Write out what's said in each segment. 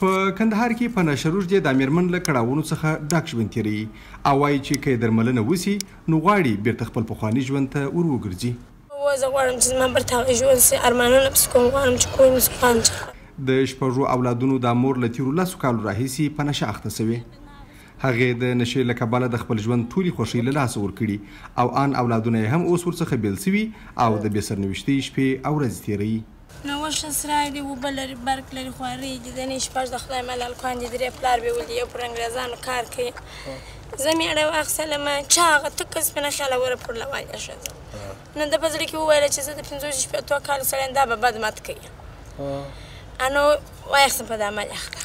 په کندهار کې په نشه روږدې د میرمن له کړاوونو څخه ډک ژوند تېروي او وایي چې که یې درملنه وسي نو غواړي بیرته خپل پخواني ژوند ته ور وګرځي. زه غواړم چې زما بیرته هغه ژوند سي، ارمانونه پسې کوم، غواړم چې کور مې سوخان شي. د شپږو اولادونو د مور له تېرو 10 کالو راهیسې په نشه اخته سوې. هغې د نشې له کبله د خپل ژوند ټولې خوښۍ له لاسه ورکړي او ان اولادونه یې هم اوس ورڅخه بیل سوي او د بې سرنوشتۍ شپې او ورځې تېروي. نو وشه سرای دی، اوبه لري، برق لري، خوارۍ دي، د نې شپږ د خدای ملال خویندې درې پلار مې ولي، یو پر انګریزانو کار کوي. زه مېړه واخیستلمه چې هغه تکه سپینه خیاله وره پر لوایه ښځه نو ده په زړه کې وویله چې زه د 50 شپېتو کالو سړی یم، دا به بد مات کوي. نو واخیستم په دې عمل اخته.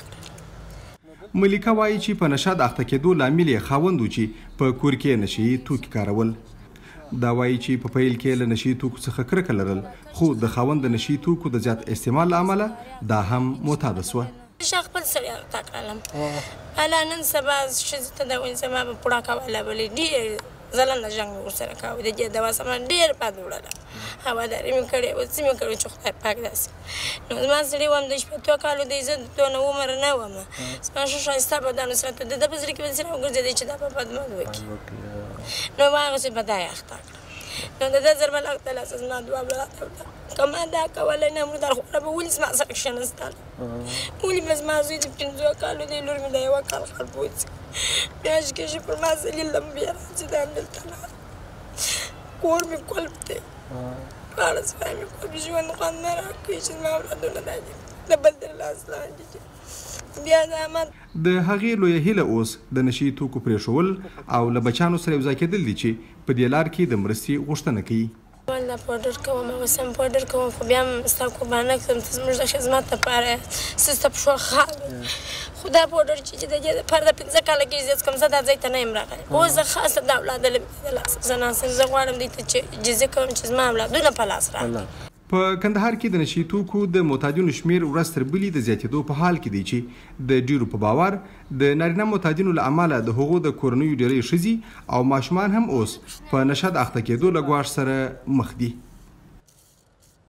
ملیکه وایي چې په نشه د اخته کېدو لامل یې خاوند و چې په کور کې نشهیي توکي کارول. دا وایي چې په پیل کې له نشهیي توکو څخه کرکه لرل، خو د خاوند د نشهیي توکو د زیات استعمال له امله دا هم معتاده سوه. زه خپل سړی اخته کړلم. الا نن سبا ښځې ته د وایي زما به پوړه کوله بلې ډېر ځلنده جنګ مې ورسره کاوه، د دې دوا سامان ډېر بد وړله، هواداري مې کړې وه، څه مې کړې چې خدای پاک داسې. نو زما سړي وم د شپېتو کالو دی، زه دونه عمر نه ومه، زما ښه ښایسته بدن سره ته د ده په زړه کې به داسې راوګرځېدی چې دا به بدمن وکړي. نو ما هغسې به دا یې اخته کړه. نو د ده ضربه له لاسه زما دوه براته وه، که ما دا کولی نه مردار خوړه به ولې زما سره کښېنستله، ولې به زما زوی د 50 کالو دی، لور مې د 1 کال خربوڅي میاشت کېږي پر ما ځلې لمبې راځي، دا همدلته لاره کور مې کلب دی، دواړه ځای مې کلب، ژوند خوند نه راکوي چې زما اولادونه دا دي د بل تر لاس لاندې دي. بیا د احمد د هغې لویه هیله اوس د نشهیي توکو پرېښول او له بچیانو سره یوځای کېدل دي چې په دې لار کې د مرستې غوښتنه کوي. والله پاوډر کوم، اوس هم پاوډر کوم، خو بیا هم ستا قربانه کړم، ته زموږ د خدمت لپاره یې، زه ستا په ښو خال خو دا پاوډر چې د دې دپاره د 15 کاله کېږي زه څکم، زه دا ځای ته نه یم راغلی. اوس زه خاصه دا اولاده له مې د لاسه زه ناست یم، زه غواړم دوی ته چې اجازه کوم چې زما اولادونه په لاس راغلي. په کندهار کې د نشهیي توکو د معتادینو شمیر ورځ تر بلې د زیاتېدو په حال کې دی چې د ډیرو په باور د نارینه معتادینو له امله د هغو د کورنیو ډیری ښځې او ماشومان هم اوس په نشه د اخته کېدو له ګواښ سره مخ دي.